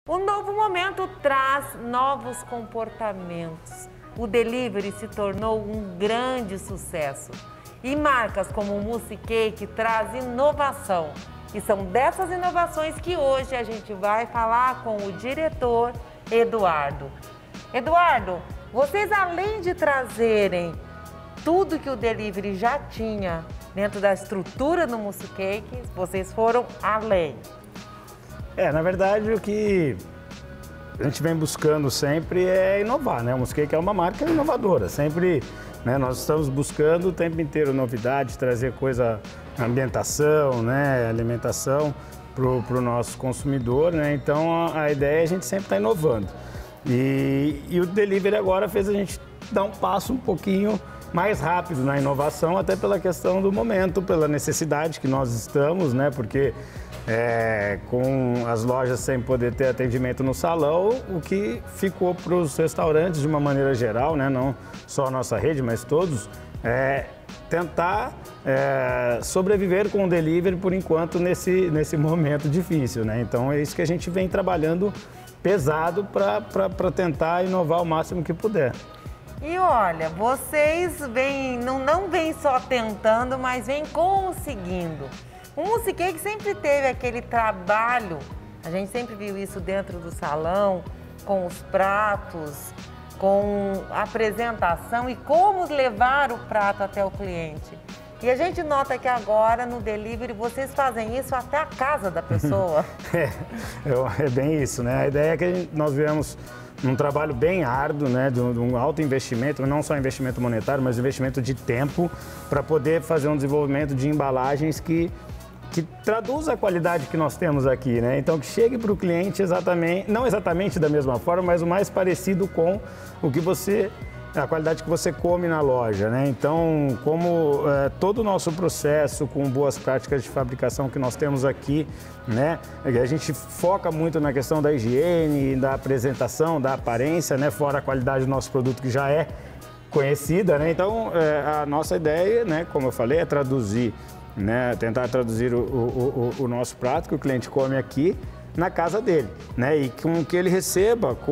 O novo momento traz novos comportamentos. O delivery se tornou um grande sucesso. E marcas como o Musicake trazem inovação. E são dessas inovações que hoje a gente vai falar com o diretor Eduardo. Eduardo, vocês além de trazerem tudo que o delivery já tinha dentro da estrutura do Musicake, vocês foram além. Na verdade, o que a gente vem buscando sempre é inovar, né? O Musicake é uma marca inovadora, sempre, né, nós estamos buscando o tempo inteiro novidade, trazer coisa, ambientação, né, alimentação para o nosso consumidor, né? Então a ideia é a gente sempre estar inovando. E o delivery agora fez a gente dar um passo um pouquinho mais rápido na inovação, até pela questão do momento, pela necessidade que nós estamos, né? Porque com as lojas sem poder ter atendimento no salão, o que ficou para os restaurantes de uma maneira geral, né? Não só a nossa rede, mas todos, tentar sobreviver com o delivery por enquanto nesse momento difícil, né? Então é isso que a gente vem trabalhando pesado para tentar inovar o máximo que puder. E olha, vocês não vêm só tentando, mas vêm conseguindo. O Musicake sempre teve aquele trabalho, a gente sempre viu isso dentro do salão, com os pratos, com a apresentação e como levar o prato até o cliente. E a gente nota que agora no delivery vocês fazem isso até a casa da pessoa. É bem isso, né? A ideia é que nós viemos um trabalho bem árduo, né, de um alto investimento, não só investimento monetário, mas investimento de tempo, para poder fazer um desenvolvimento de embalagens que traduz a qualidade que nós temos aqui, né? Então, que chegue para o cliente não exatamente da mesma forma, mas o mais parecido com a qualidade que você come na loja, né? Então, como todo o nosso processo com boas práticas de fabricação que nós temos aqui, né? A gente foca muito na questão da higiene, da apresentação, da aparência, né? Fora a qualidade do nosso produto que já é conhecida, né? Então, a nossa ideia, né? Como eu falei, é traduzir, né? Tentar traduzir o nosso prato que o cliente come aqui na casa dele, né? E com que ele receba com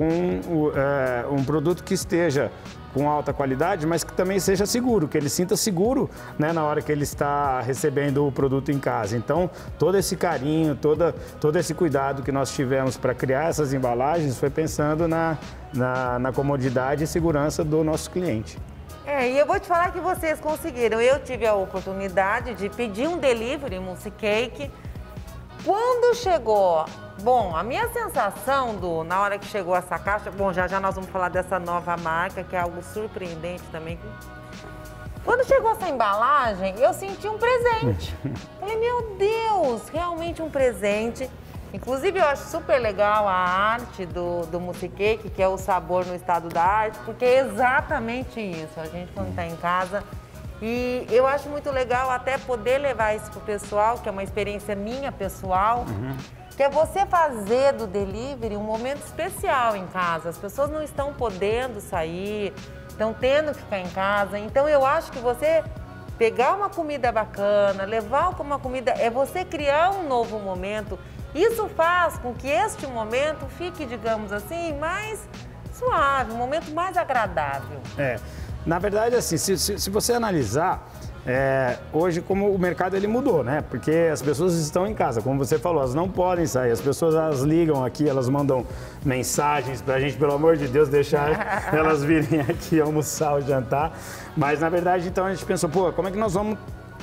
um produto que esteja com alta qualidade, mas que também seja seguro, que ele sinta seguro, né, na hora que ele está recebendo o produto em casa. Então, todo esse carinho, todo esse cuidado que nós tivemos para criar essas embalagens foi pensando na comodidade e segurança do nosso cliente. E eu vou te falar que vocês conseguiram. Eu tive a oportunidade de pedir um delivery, Musicake. Quando chegou, a minha sensação na hora que chegou essa caixa, já nós vamos falar dessa nova marca, que é algo surpreendente também. Quando chegou essa embalagem, eu senti um presente. Falei, meu Deus, realmente um presente. Inclusive, eu acho super legal a arte do Musicake, que é o sabor no estado da arte, porque é exatamente isso. A gente, quando está em casa, e eu acho muito legal até poder levar isso pro pessoal, que é uma experiência minha pessoal, que é você fazer do delivery um momento especial em casa. As pessoas não estão podendo sair, estão tendo que ficar em casa. Então eu acho que você pegar uma comida bacana, levar uma comida, é você criar um novo momento. Isso faz com que este momento fique, digamos assim, mais suave, um momento mais agradável. Na verdade, assim, se você analisar, hoje como o mercado ele mudou, né? Porque as pessoas estão em casa, como você falou, elas não podem sair, as pessoas elas ligam aqui, elas mandam mensagens pra gente, pelo amor de Deus, deixar elas virem aqui almoçar ou jantar. Mas na verdade, então a gente pensou, como é que nós vamos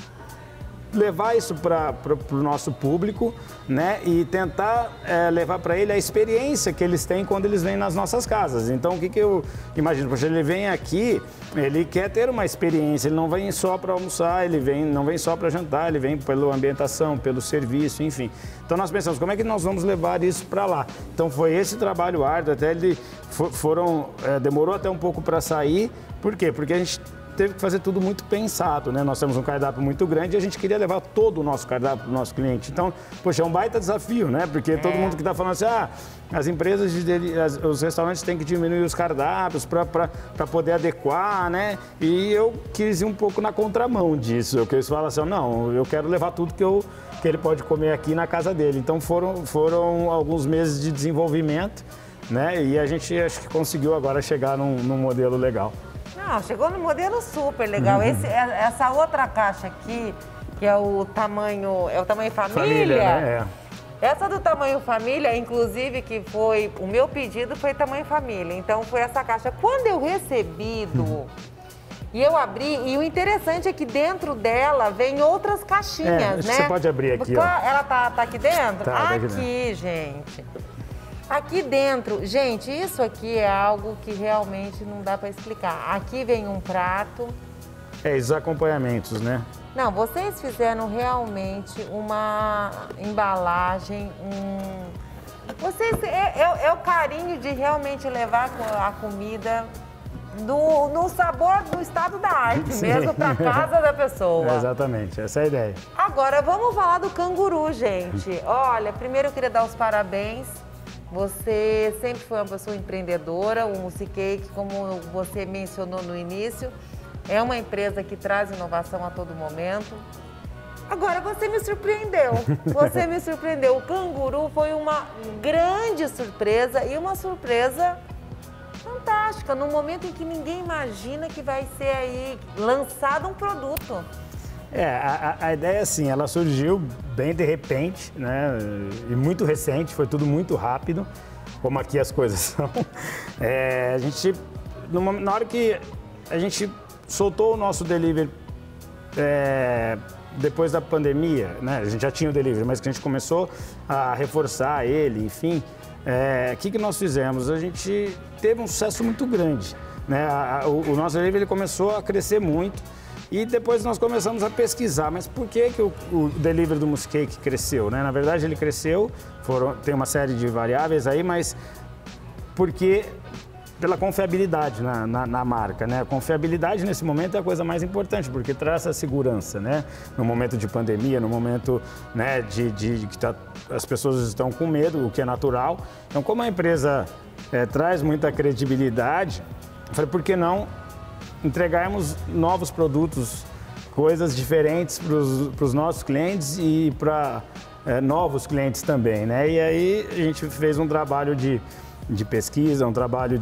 levar isso para o nosso público, né? E tentar levar para ele a experiência que eles têm quando eles vêm nas nossas casas. Então, o que eu imagino? Poxa, ele vem aqui, ele quer ter uma experiência, ele não vem só para almoçar, não vem só para jantar, ele vem pela ambientação, pelo serviço, enfim. Então, nós pensamos, como é que nós vamos levar isso para lá? Então, foi esse trabalho árduo, até demorou até um pouco para sair. Por quê? Porque a gente teve que fazer tudo muito pensado, né? Nós temos um cardápio muito grande e a gente queria levar todo o nosso cardápio para o nosso cliente. Então, poxa, é um baita desafio, né? Porque todo mundo que está falando assim, as empresas, os restaurantes têm que diminuir os cardápios para poder adequar, né? E eu quis ir um pouco na contramão disso. Eu quis falar assim, não, eu quero levar tudo que ele pode comer aqui na casa dele. Então, foram alguns meses de desenvolvimento, né? E a gente acho que conseguiu agora chegar num modelo legal. Não, chegou no modelo super legal. Essa outra caixa aqui, que é o tamanho família. Né? Essa do tamanho família, inclusive, que foi o meu pedido, foi tamanho família. Então foi essa caixa. Quando eu recebi e eu abri, e o interessante é que dentro dela vem outras caixinhas, né? Você pode abrir aqui, ó. Ela tá aqui dentro? Tá aqui dentro. Gente. Aqui dentro, gente, isso aqui é algo que realmente não dá para explicar. Aqui vem um prato. Os acompanhamentos, né? Não, vocês fizeram realmente uma embalagem, é o carinho de realmente levar a comida no sabor, no estado da arte mesmo, para casa da pessoa. Exatamente, essa é a ideia. Agora, vamos falar do canguru, gente. Olha, primeiro eu queria dar os parabéns. Você sempre foi uma pessoa empreendedora, o Musicake, como você mencionou no início, é uma empresa que traz inovação a todo momento. Agora, você me surpreendeu. Você me surpreendeu. O canguru foi uma grande surpresa e uma surpresa fantástica, num momento em que ninguém imagina que vai ser aí lançado um produto. A ideia, assim, ela surgiu bem de repente, né? E muito recente, foi tudo muito rápido, como aqui as coisas são. Na hora que a gente soltou o nosso delivery depois da pandemia, né? A gente já tinha o delivery, mas que a gente começou a reforçar ele, enfim. O que nós fizemos? A gente teve um sucesso muito grande, né? O nosso delivery ele começou a crescer muito. E depois nós começamos a pesquisar, mas por que o delivery do Musicake cresceu, né? Na verdade ele cresceu, tem uma série de variáveis aí, mas porque pela confiabilidade na marca, né? A confiabilidade nesse momento é a coisa mais importante, porque traz essa segurança, né? No momento de pandemia, no momento, né, de que as pessoas estão com medo, o que é natural. Então, como a empresa traz muita credibilidade, eu falei, por que não entregarmos novos produtos, coisas diferentes para os nossos clientes e para novos clientes também, né? E aí a gente fez um trabalho de pesquisa, um trabalho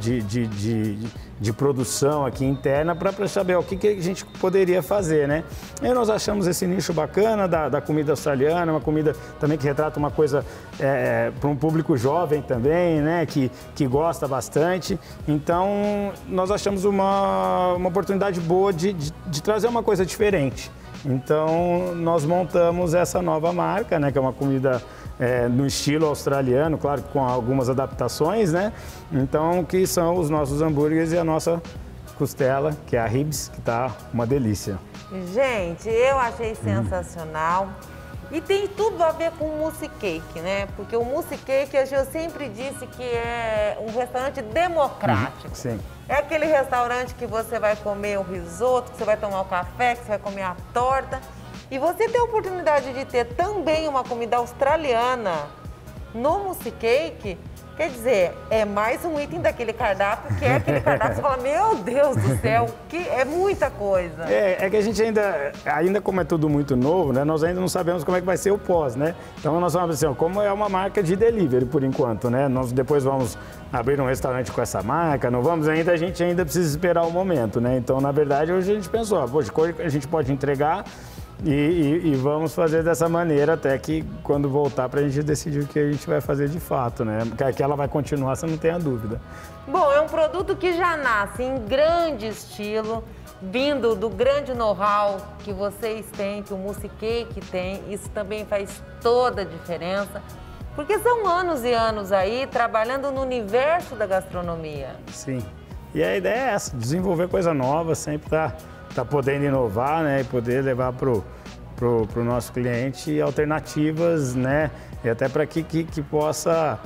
de produção aqui interna para saber o que a gente poderia fazer, né? E nós achamos esse nicho bacana da comida australiana, uma comida também que retrata uma coisa para um público jovem também, né? Que gosta bastante. Então, nós achamos uma oportunidade boa de trazer uma coisa diferente. Então, nós montamos essa nova marca, né? Que é uma comida no estilo australiano, claro, com algumas adaptações, né? Então, que são os nossos hambúrgueres e a nossa costela, que é a ribs, que tá uma delícia. Gente, eu achei sensacional. E tem tudo a ver com o Musicake, né? Porque o Musicake, eu sempre disse que é um restaurante democrático. Sim. É aquele restaurante que você vai comer o risoto, que você vai tomar o café, que você vai comer a torta. E você tem a oportunidade de ter também uma comida australiana no Musicake, quer dizer, é mais um item daquele cardápio, que é aquele cardápio que você fala, meu Deus do céu, que é muita coisa. É que a gente ainda como é tudo muito novo, né, nós ainda não sabemos como é que vai ser o pós, né? Então nós vamos assim, como é uma marca de delivery por enquanto, né? Nós depois vamos abrir um restaurante com essa marca, não vamos ainda, a gente ainda precisa esperar o momento, né? Então, na verdade, hoje a gente pensou, poxa, a gente pode entregar e vamos fazer dessa maneira até que quando voltar para a gente decidir o que a gente vai fazer de fato, né? Que ela vai continuar, você não tem a dúvida. Bom, é um produto que já nasce em grande estilo, vindo do grande know-how que vocês têm, que o Musicake tem. Isso também faz toda a diferença, porque são anos e anos aí trabalhando no universo da gastronomia. Sim, e a ideia é essa, desenvolver coisa nova, sempre tá podendo inovar, né, e poder levar pro nosso cliente alternativas, né, e até para que possa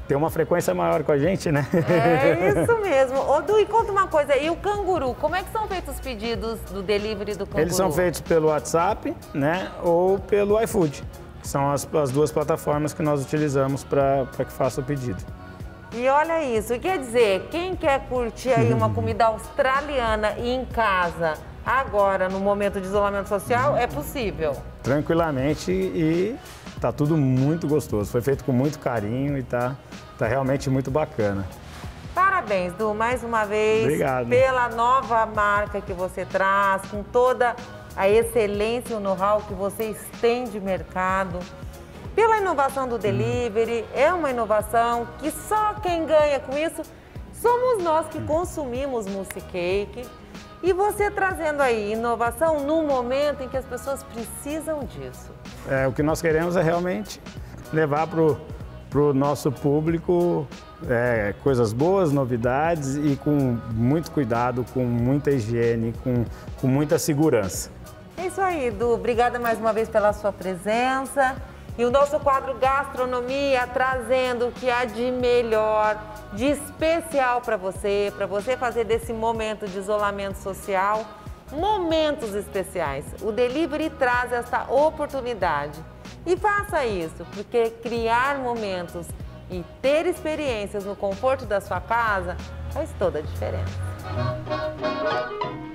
ter uma frequência maior com a gente, né? É isso mesmo. Ô, Du, e conta uma coisa, e o canguru, como é que são feitos os pedidos do delivery do canguru? Eles são feitos pelo WhatsApp, né, ou pelo iFood, que são as duas plataformas que nós utilizamos para que faça o pedido. E olha isso, quer dizer, quem quer curtir aí uma comida australiana e em casa, agora, no momento de isolamento social, é possível? Tranquilamente, e tá tudo muito gostoso. Foi feito com muito carinho e tá realmente muito bacana. Parabéns, Du, mais uma vez. Obrigado. Pela nova marca que você traz, com toda a excelência e o know-how que vocês têm de mercado. Pela inovação do delivery, é uma inovação que só quem ganha com isso somos nós que consumimos mousse cake. E você trazendo aí inovação num momento em que as pessoas precisam disso. O que nós queremos é realmente levar para o nosso público coisas boas, novidades e com muito cuidado, com muita higiene, com muita segurança. É isso aí, Du. Obrigada mais uma vez pela sua presença. E o nosso quadro Gastronomia trazendo o que há de melhor, de especial para você fazer desse momento de isolamento social momentos especiais. O delivery traz essa oportunidade. E faça isso, porque criar momentos e ter experiências no conforto da sua casa faz toda a diferença.